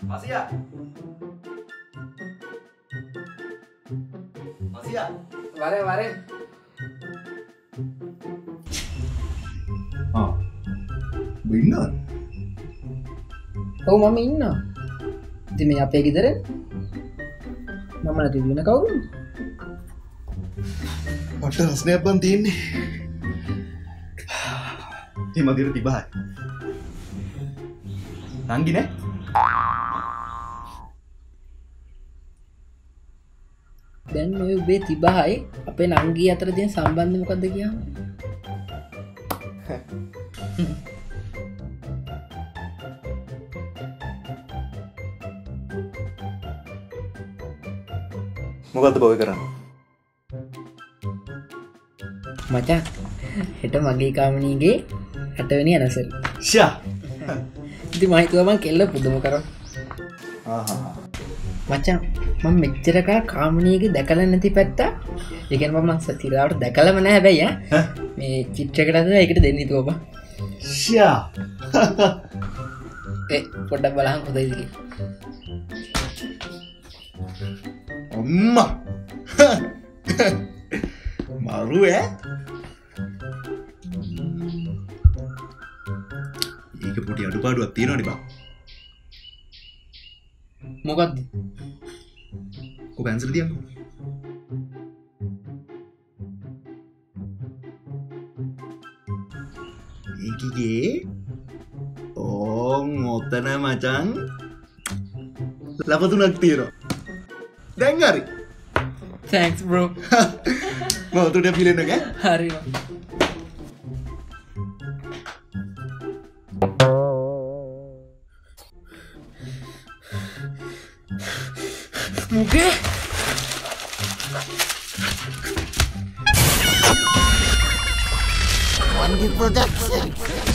Masih ya? Masih ya? Maren. Benar. ඔව් මම ඉන්නවා. ඉතින් මේ අපේ ගෙදර මම නැති වෙන කවුරුද? මට රස්නයක් බන් තියෙන්නේ. ඒ මදිර තිබහයි. නංගි නේ? දැන් ඔය උබේ තිබහයි අපේ නංගී අතර තියෙන සම්බන්ධය මොකද්ද කියන්න? මොකද්ද බොයි කරන්නේ? මචං හෙට මගේ කාමනීගේ 8 වෙනි අනසල්. ෂා. ඉතින් මම හිතුවා මං කෙල්ල පුදුම කරා. මචං මම මෙච්චර කාමනීගේ දැකලා නැති පැත්ත. ඒ කියන්නේ මම සතිරාවට දැකලාම නැහැ හැබැයි මේ චිත්‍රයකට අද ඒකට දෙන්න හිතුවා බං. ෂා. පොඩ්ඩක් බලහන් කොතනද කියලා. අම්මා. මාරු ඒක පොඩි අඩුපාඩුවක් තියෙනවනේ බං. මොකද්ද? ඔබ ඇන්සර් දියන්කෝ. ඒකගේ ඔතන මචං ලපතුනක් තියෙනවා. දැන් හරි. Thanks bro. මම උඩට පිලෙන්න එක. හරි. මුගේ One production.